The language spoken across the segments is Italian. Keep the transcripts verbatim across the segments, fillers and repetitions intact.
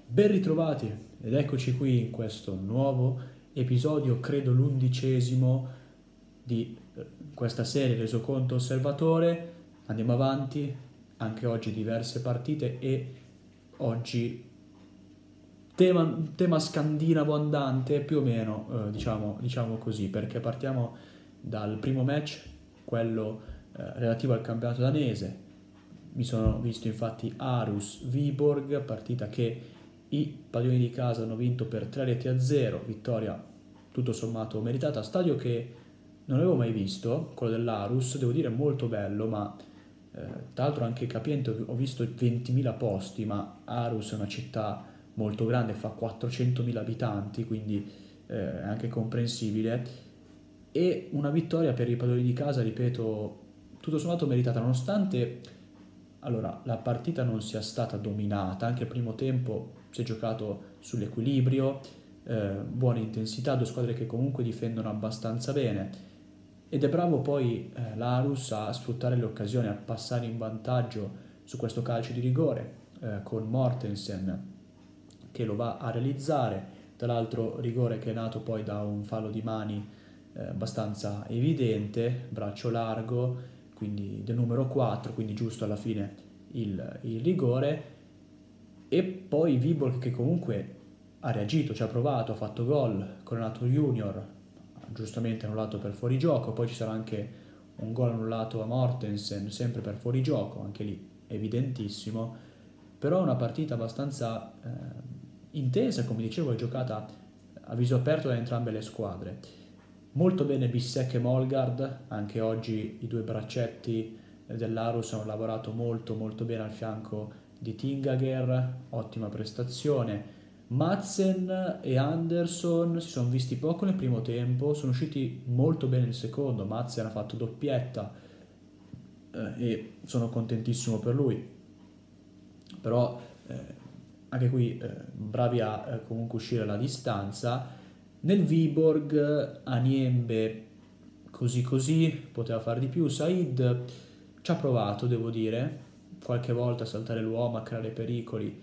Ben ritrovati ed eccoci qui in questo nuovo episodio, credo l'undicesimo di eh, questa serie Resoconto Osservatore. Andiamo avanti, anche oggi diverse partite e oggi tema, tema scandinavo andante più o meno, eh, diciamo, diciamo così, perché partiamo dal primo match, quello eh, relativo al campionato danese. Mi sono visto infatti Aarhus Viborg, partita che i padroni di casa hanno vinto per tre reti a zero, vittoria tutto sommato meritata, stadio che non avevo mai visto, quello dell'Aarhus, devo dire molto bello, ma eh, tra l'altro anche capiente ho visto ventimila posti, ma Aarhus è una città molto grande, fa quattrocentomila abitanti, quindi eh, è anche comprensibile. E una vittoria per i padroni di casa, ripeto, tutto sommato meritata, nonostante allora, la partita non sia stata dominata, anche il primo tempo si è giocato sull'equilibrio, eh, buona intensità, due squadre che comunque difendono abbastanza bene. Ed è bravo poi eh, l'Arus a sfruttare le occasioni, a passare in vantaggio su questo calcio di rigore, eh, con Mortensen che lo va a realizzare, tra l'altro rigore che è nato poi da un fallo di mani eh, abbastanza evidente, braccio largo, quindi del numero quattro, quindi giusto alla fine il, il rigore. E poi Viborg che comunque ha reagito, ci ha provato, ha fatto gol con Renato Junior, giustamente annullato per fuorigioco, poi ci sarà anche un gol annullato a Mortensen, sempre per fuorigioco, anche lì evidentissimo, però è una partita abbastanza eh, intensa, come dicevo, è giocata a viso aperto da entrambe le squadre. Molto bene Bissek e Molgard, anche oggi i due braccetti dell'Arus hanno lavorato molto molto bene al fianco di Tingager, ottima prestazione. Madsen e Anderson si sono visti poco nel primo tempo, sono usciti molto bene nel secondo, Madsen ha fatto doppietta eh, e sono contentissimo per lui, però eh, anche qui eh, bravi a eh, comunque uscire alla distanza. Nel Viborg Aniembe così così, poteva fare di più, Said ci ha provato, devo dire, qualche volta a saltare l'uomo, a creare pericoli,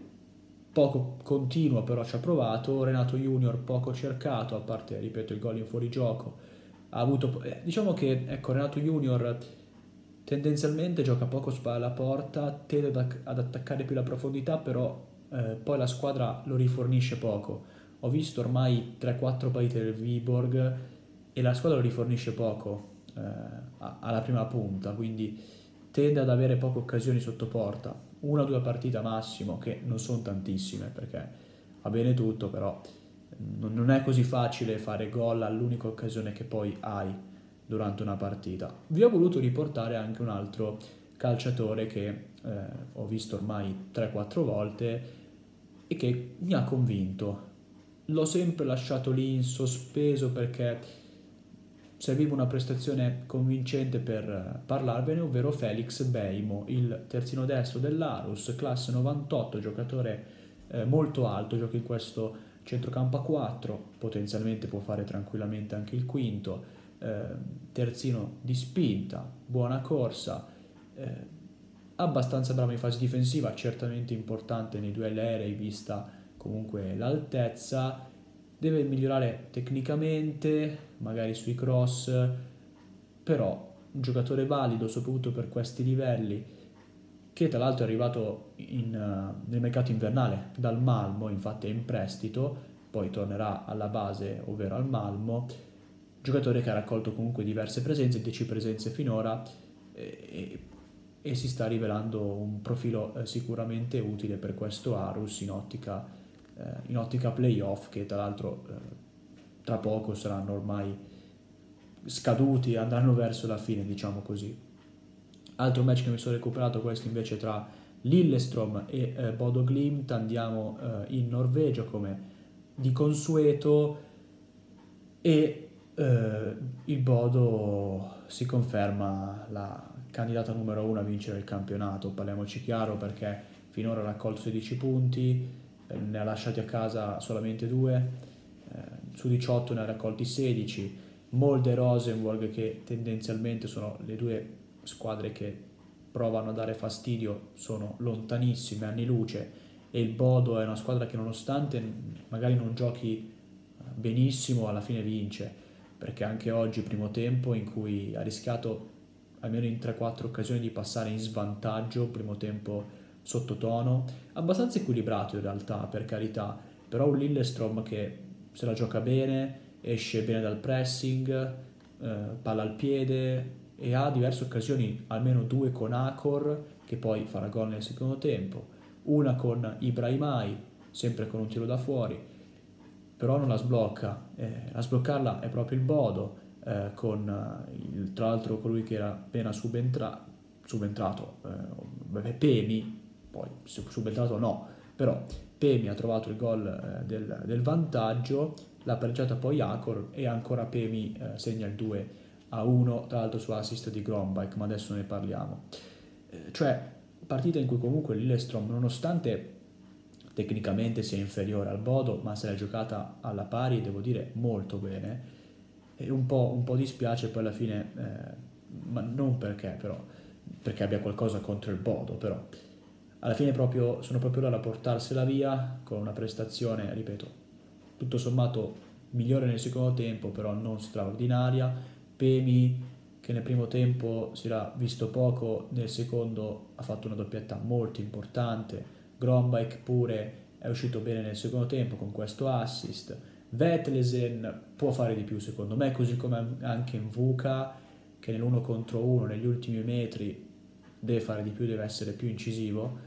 poco continuo però ci ha provato, Renato Junior poco cercato, a parte, ripeto, il gol in fuorigioco, ha avuto, eh, diciamo che, ecco, Renato Junior tendenzialmente gioca poco spalla alla porta, tende ad, ad attaccare più la profondità, però eh, poi la squadra lo rifornisce poco. Ho visto ormai tre quattro partite del Viborg e la squadra lo rifornisce poco eh, alla prima punta, quindi tende ad avere poche occasioni sotto porta, una o due partite massimo, che non sono tantissime perché va bene tutto, però non è così facile fare gol all'unica occasione che poi hai durante una partita. Vi ho voluto riportare anche un altro calciatore che eh, ho visto ormai tre quattro volte e che mi ha convinto. L'ho sempre lasciato lì in sospeso perché serviva una prestazione convincente per parlarvene, ovvero Felix Beimo, il terzino destro dell'Arus, classe novantotto, giocatore eh, molto alto, gioca in questo centrocampo a quattro, potenzialmente può fare tranquillamente anche il quinto, eh, terzino di spinta, buona corsa, eh, abbastanza bravo in fase difensiva, certamente importante nei duelli aerei vista comunque l'altezza, deve migliorare tecnicamente, magari sui cross, però un giocatore valido soprattutto per questi livelli, che tra l'altro è arrivato in, uh, nel mercato invernale dal Malmo, infatti è in prestito, poi tornerà alla base, ovvero al Malmo, giocatore che ha raccolto comunque diverse presenze, dieci presenze finora, e, e si sta rivelando un profilo eh, sicuramente utile per questo Arus in ottica, eh, in ottica playoff, che tra l'altro eh, tra poco saranno ormai scaduti, andranno verso la fine, diciamo così. Altro match che mi sono recuperato, questo invece tra Lillestrøm e eh, Bodo Glimt, andiamo eh, in Norvegia come di consueto e eh, il Bodo si conferma la candidata numero uno a vincere il campionato, parliamoci chiaro, perché finora ha raccolto sedici punti, eh, ne ha lasciati a casa solamente due, eh, su diciotto ne ha raccolti sedici, Molde e Rosenborg che tendenzialmente sono le due squadre che provano a dare fastidio, sono lontanissime, anni luce, e il Bodo è una squadra che nonostante magari non giochi benissimo alla fine vince, perché anche oggi primo tempo in cui ha rischiato almeno in tre quattro occasioni di passare in svantaggio, primo tempo sottotono, abbastanza equilibrato in realtà, per carità, però un Lillestrøm che se la gioca bene, esce bene dal pressing, eh, palla al piede e ha diverse occasioni, almeno due con Akor che poi farà gol nel secondo tempo, una con Ibrahimai, sempre con un tiro da fuori, però non la sblocca, eh, a sbloccarla è proprio il Bodo, eh, con eh, il, tra l'altro colui che era appena subentra, subentrato, eh, Pemi, poi subentrato no, però Pemi ha trovato il gol eh, del, del vantaggio, l'ha pareggiata poi Akor e ancora Pemi eh, segna il due a uno, tra l'altro su assist di Grombeck, ma adesso ne parliamo. Eh, cioè, partita in cui comunque Lillestrøm, nonostante tecnicamente sia inferiore al Bodo, ma se l'è giocata alla pari, devo dire, molto bene, e un po', un po' dispiace poi alla fine, eh, ma non perché però, perché abbia qualcosa contro il Bodo, però alla fine proprio, sono proprio loro a portarsela via con una prestazione, ripeto, tutto sommato migliore nel secondo tempo, però non straordinaria. Pemi, che nel primo tempo si era visto poco, nel secondo ha fatto una doppietta molto importante. Grombeck pure è uscito bene nel secondo tempo con questo assist. Vetlesen può fare di più secondo me, così come anche Mvuka, che nell'uno contro uno, negli ultimi metri, deve fare di più, deve essere più incisivo.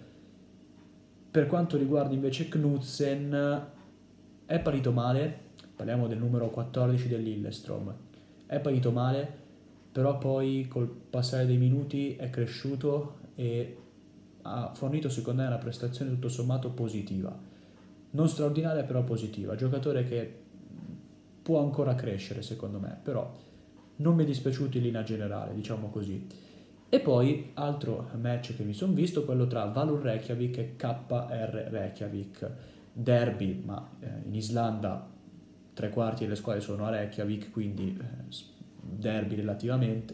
Per quanto riguarda invece Knudsen, è partito male, parliamo del numero quattordici del Lillestrøm, è partito male, però poi col passare dei minuti è cresciuto e ha fornito secondo me una prestazione tutto sommato positiva, non straordinaria però positiva, giocatore che può ancora crescere secondo me, però non mi è dispiaciuto in linea generale, diciamo così. E poi altro match che mi sono visto, quello tra Valur Reykjavik e K R Reykjavik, derby, ma eh, in Islanda tre quarti delle squadre sono a Reykjavik, quindi eh, derby relativamente,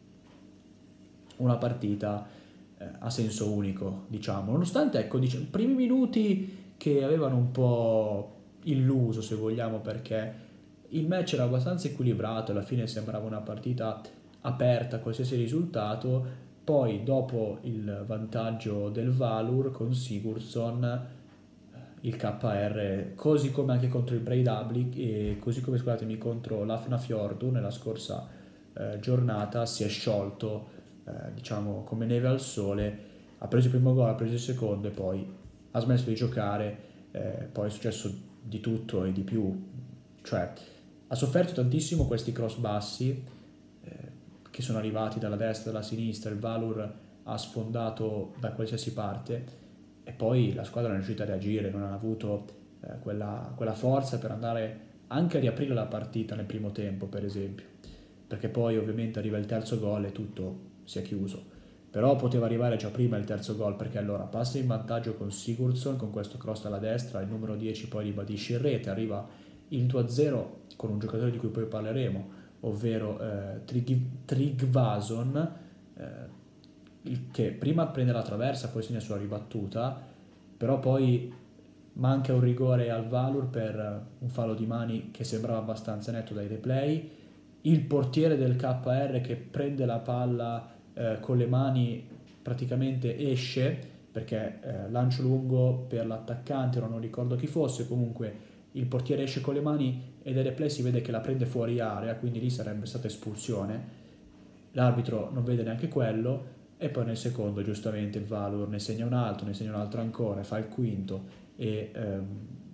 una partita eh, a senso unico, diciamo, nonostante ecco, diciamo, primi minuti che avevano un po' illuso, se vogliamo, perché il match era abbastanza equilibrato, alla fine sembrava una partita aperta a qualsiasi risultato. Poi dopo il vantaggio del Valur con Sigurdsson, il K R, così come anche contro il Breidablik e così come scusatemi contro l'Hafnarfjordur nella scorsa eh, giornata, si è sciolto eh, diciamo come neve al sole, ha preso il primo gol, ha preso il secondo e poi ha smesso di giocare, eh, poi è successo di tutto e di più, cioè ha sofferto tantissimo questi cross bassi eh, che sono arrivati dalla destra e dalla sinistra, il Valur ha sfondato da qualsiasi parte e poi la squadra non è riuscita a reagire, non ha avuto eh, quella, quella forza per andare anche a riaprire la partita nel primo tempo, per esempio, perché poi ovviamente arriva il terzo gol e tutto si è chiuso, però poteva arrivare già prima il terzo gol, perché allora passa in vantaggio con Sigurdsson con questo cross alla destra, il numero dieci poi ribadisce in rete, arriva il due a zero con un giocatore di cui poi parleremo, ovvero eh, Trig- Trigvason, eh, il che prima prende la traversa, poi segna sulla ribattuta, però poi manca un rigore al Valur per un fallo di mani che sembrava abbastanza netto dai replay, il portiere del K R che prende la palla eh, con le mani praticamente esce, perché eh, lancio lungo per l'attaccante, non ricordo chi fosse, comunque il portiere esce con le mani e dai replay si vede che la prende fuori area, quindi lì sarebbe stata espulsione, l'arbitro non vede neanche quello e poi nel secondo giustamente il Valur ne segna un altro, ne segna un altro ancora, fa il quinto e ehm,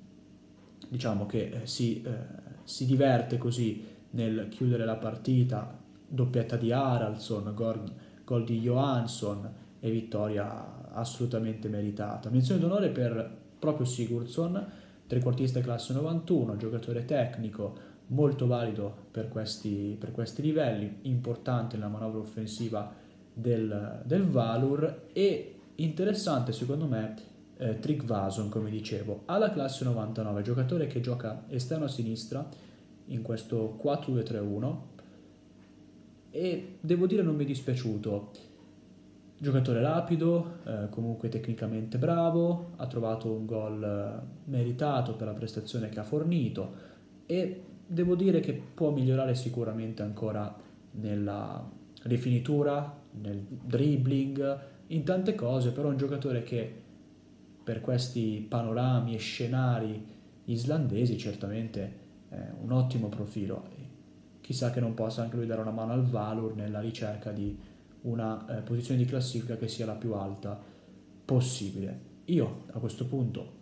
diciamo che eh, si, eh, si diverte così nel chiudere la partita, doppietta di Haraldsson, gol, gol di Johansson e vittoria assolutamente meritata. Menzione d'onore per proprio Sigurdsson, trequartista classe novantuno, giocatore tecnico, molto valido per questi, per questi livelli, importante nella manovra offensiva del, del Valur e interessante secondo me eh, Trygvason, come dicevo, ha la classe novantanove, giocatore che gioca esterno a sinistra in questo quattro due tre uno e devo dire non mi è dispiaciuto. Giocatore rapido, eh, comunque tecnicamente bravo, ha trovato un gol eh, meritato per la prestazione che ha fornito e devo dire che può migliorare sicuramente ancora nella rifinitura, nel dribbling, in tante cose, però è un giocatore che per questi panorami e scenari islandesi certamente è un ottimo profilo. E chissà che non possa anche lui dare una mano al Valur nella ricerca di una eh, posizione di classifica che sia la più alta possibile. Io a questo punto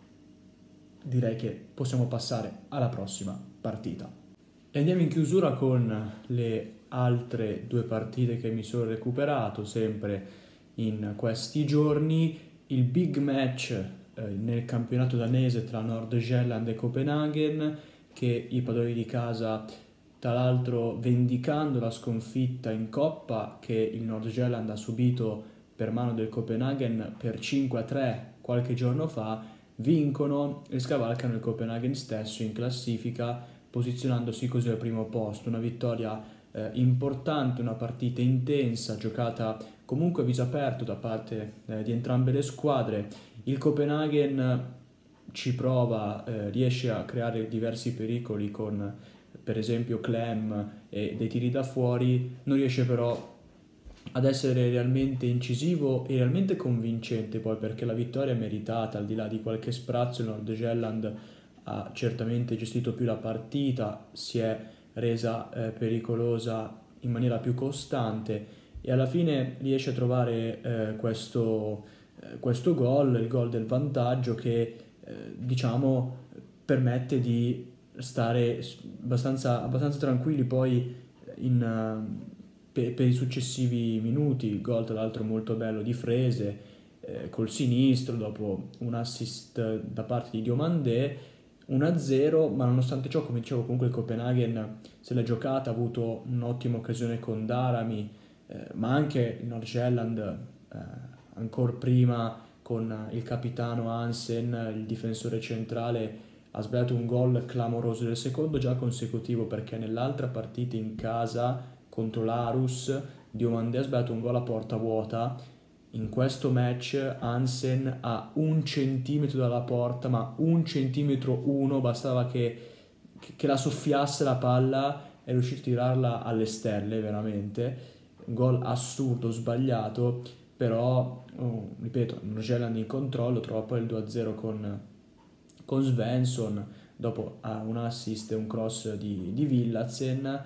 direi che possiamo passare alla prossima partita. E andiamo in chiusura con le altre due partite che mi sono recuperato sempre in questi giorni. Il big match eh, nel campionato danese tra Nord-Jylland e Copenaghen, che i padroni di casa, tra l'altro vendicando la sconfitta in Coppa che il Nord-Jylland ha subito per mano del Copenaghen per cinque a tre qualche giorno fa, vincono e scavalcano il Copenaghen stesso in classifica, posizionandosi così al primo posto. Una vittoria eh, importante, una partita intensa, giocata comunque a viso aperto da parte eh, di entrambe le squadre. Il Copenaghen ci prova, eh, riesce a creare diversi pericoli con per esempio Clem e dei tiri da fuori, non riesce però ad essere realmente incisivo e realmente convincente, poi perché la vittoria è meritata, al di là di qualche sprazzo il Nord-Jylland ha certamente gestito più la partita, si è resa eh, pericolosa in maniera più costante e alla fine riesce a trovare eh, questo, eh, questo gol, il gol del vantaggio che eh, diciamo permette di stare abbastanza, abbastanza tranquilli poi in, uh, per, per i successivi minuti. Il gol tra l'altro molto bello di Frese eh, col sinistro dopo un assist da parte di Diomandé, uno a zero, ma nonostante ciò, come dicevo, comunque il Copenaghen se l'è giocata, ha avuto un'ottima occasione con Darami, eh, ma anche il Nordsjælland eh, ancora prima con il capitano Hansen, il difensore centrale, ha sbagliato un gol clamoroso del secondo già consecutivo, perché nell'altra partita in casa contro l'Arus Diomandé ha sbagliato un gol a porta vuota. In questo match Hansen a un centimetro dalla porta, ma un centimetro uno, bastava che, che la soffiasse la palla, è riuscito a tirarla alle stelle veramente. Un gol assurdo, sbagliato, però oh, ripeto, Norgeland in controllo, trova poi il due a zero con, con Svensson, dopo ha un assist e un cross di, di Villadsen,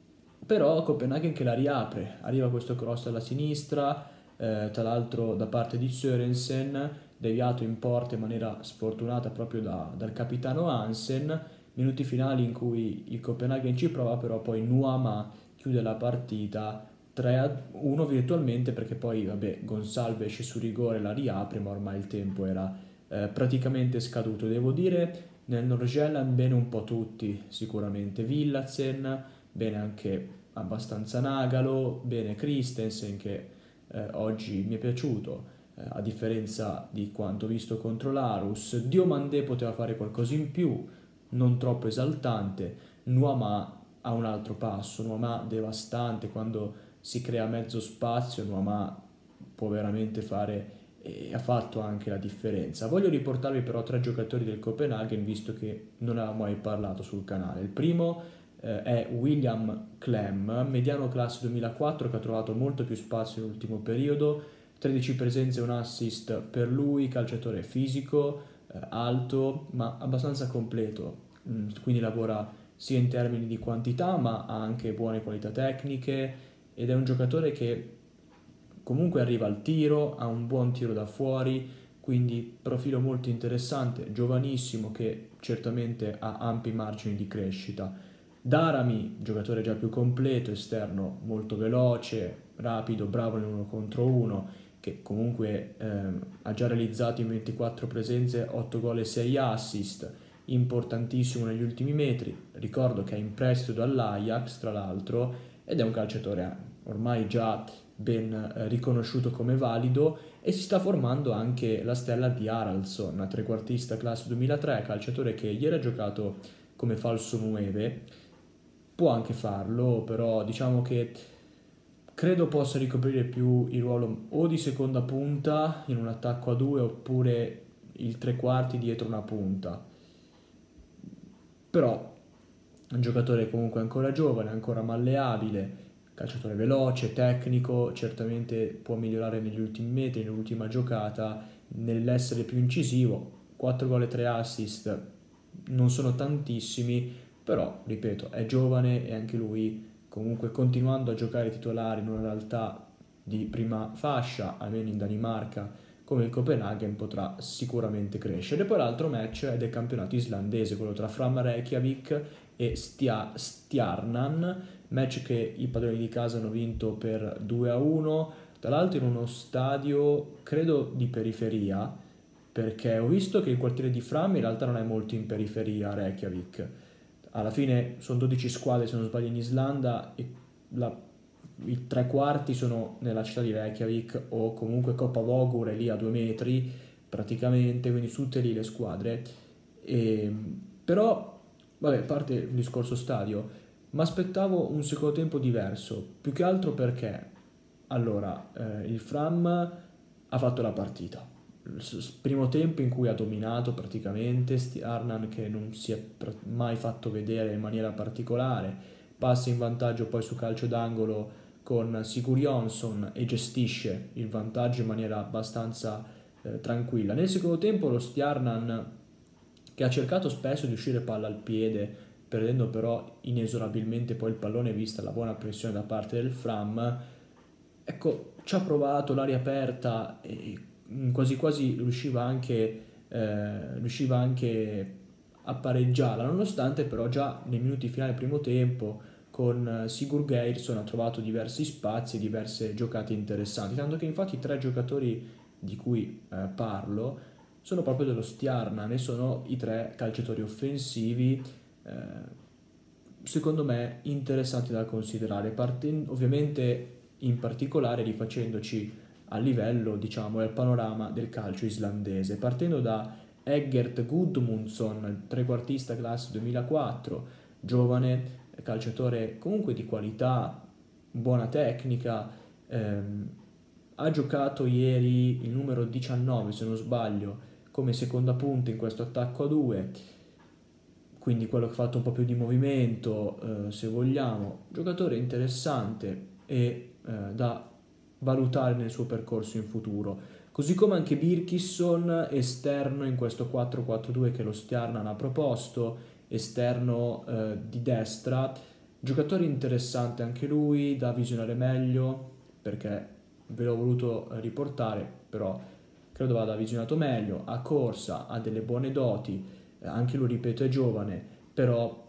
però Copenaghen che la riapre, arriva questo cross alla sinistra, eh, tra l'altro da parte di Sørensen, deviato in porta in maniera sfortunata proprio da, dal capitano Hansen, minuti finali in cui il Copenaghen ci prova, però poi Nuama chiude la partita tre a uno virtualmente, perché poi vabbè Gonsalves esce su rigore, la riapre, ma ormai il tempo era eh, praticamente scaduto. Devo dire nel Nordsjælland bene un po' tutti, sicuramente Villadsen, bene anche abbastanza Nagalo, bene Christensen che eh, oggi mi è piaciuto, eh, a differenza di quanto visto contro l'Arus. Diomandé poteva fare qualcosa in più, non troppo esaltante. Nuama ha un altro passo, Nuama devastante quando si crea mezzo spazio, Nuama può veramente fare e ha fatto anche la differenza. Voglio riportarvi però tre giocatori del Copenaghen, visto che non avevamo mai parlato sul canale. Il primo eh, è William Clem, mediano classe duemilaquattro, che ha trovato molto più spazio nell'ultimo periodo, tredici presenze e un assist per lui, calciatore fisico, eh, alto, ma abbastanza completo, mm, quindi lavora sia in termini di quantità, ma ha anche buone qualità tecniche, ed è un giocatore che comunque arriva al tiro, ha un buon tiro da fuori, quindi profilo molto interessante, giovanissimo, che certamente ha ampi margini di crescita. Darami, giocatore già più completo, esterno molto veloce, rapido, bravo nell'uno contro uno, che comunque ehm, ha già realizzato in ventiquattro presenze otto gol e sei assist, importantissimo negli ultimi metri. Ricordo che è in prestito dall'Ajax, tra l'altro, ed è un calciatore ormai già ben eh, riconosciuto come valido, e si sta formando anche la stella di Haraldsson, trequartista classe duemilatré, calciatore che ieri ha giocato come falso nove, può anche farlo, però diciamo che credo possa ricoprire più il ruolo o di seconda punta in un attacco a due oppure il tre quarti dietro una punta. Però è un giocatore comunque ancora giovane, ancora malleabile, calciatore veloce, tecnico, certamente può migliorare negli ultimi metri, nell'ultima giocata, nell'essere più incisivo. quattro gol e tre assist non sono tantissimi, però, ripeto, è giovane e anche lui comunque continuando a giocare titolare in una realtà di prima fascia, almeno in Danimarca, come il Copenaghen, potrà sicuramente crescere. Poi l'altro match è del campionato islandese, quello tra Fram Reykjavik e Stia- Stjarnan, match che i padroni di casa hanno vinto per due a uno, tra l'altro in uno stadio credo di periferia, perché ho visto che il quartiere di Fram in realtà non è molto in periferia a Reykjavik. Alla fine sono dodici squadre se non sbaglio in Islanda e la- i tre quarti sono nella città di Reykjavik o comunque Coppa Vogur è lì a due metri praticamente, quindi tutte lì le squadre. E, però, vabbè, a parte il discorso stadio, mi aspettavo un secondo tempo diverso, più che altro perché, allora, eh, il Fram ha fatto la partita. Il s- primo tempo in cui ha dominato praticamente, Arnan che non si è pr- mai fatto vedere in maniera particolare, passa in vantaggio poi su calcio d'angolo con Sigur Jonsson e gestisce il vantaggio in maniera abbastanza eh, tranquilla. Nel secondo tempo lo Stjarnan, che ha cercato spesso di uscire palla al piede, perdendo però inesorabilmente poi il pallone vista la buona pressione da parte del Fram, ecco, ci ha provato l'aria aperta e mm, quasi quasi riusciva anche, eh, riusciva anche a pareggiarla, nonostante però già nei minuti finali del primo tempo con eh, Sigurd Geirsson ha trovato diversi spazi e diverse giocate interessanti, tanto che infatti i tre giocatori di cui eh, parlo sono proprio dello Stjarnan e sono i tre calciatori offensivi eh, secondo me interessanti da considerare, partendo ovviamente in particolare rifacendoci a livello, diciamo, del panorama del calcio islandese, partendo da Eggert Gudmundsson, trequartista classe duemilaquattro, giovane calciatore comunque di qualità, buona tecnica, ehm, ha giocato ieri il numero diciannove se non sbaglio come seconda punta in questo attacco a due, quindi quello che ha fatto un po' più di movimento, eh, se vogliamo, giocatore interessante e eh, da valutare nel suo percorso in futuro. Così come anche Birkisson, esterno in questo quattro quattro due che lo Stjarnan ha proposto, esterno eh, di destra, giocatore interessante anche lui, da visionare meglio, perché ve l'ho voluto eh, riportare, però credo vada visionato meglio, ha corsa, ha delle buone doti, eh, anche lui ripeto è giovane, però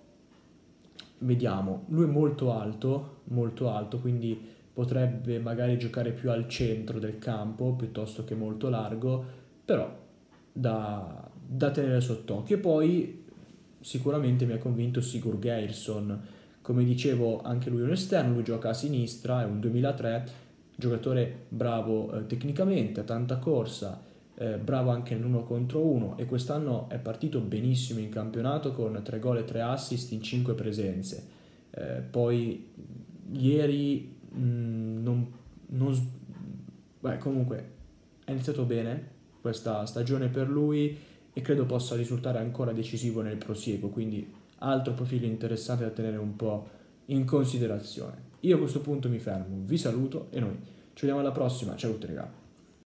vediamo, lui è molto alto, molto alto, quindi potrebbe magari giocare più al centro del campo piuttosto che molto largo, però da, da tenere sott'occhio. E poi sicuramente mi ha convinto Sigurd Geirsson, come dicevo anche lui è un esterno, lui gioca a sinistra, è un duemilatré, giocatore bravo eh, tecnicamente, ha tanta corsa, eh, bravo anche nell'uno contro uno e quest'anno è partito benissimo in campionato con tre gol e tre assist in cinque presenze. Eh, poi ieri mh, non, non s- beh, comunque è iniziato bene questa stagione per lui e credo possa risultare ancora decisivo nel prosieguo, quindi altro profilo interessante da tenere un po' in considerazione. Io a questo punto mi fermo, vi saluto e noi ci vediamo alla prossima, ciao a tutti, raga.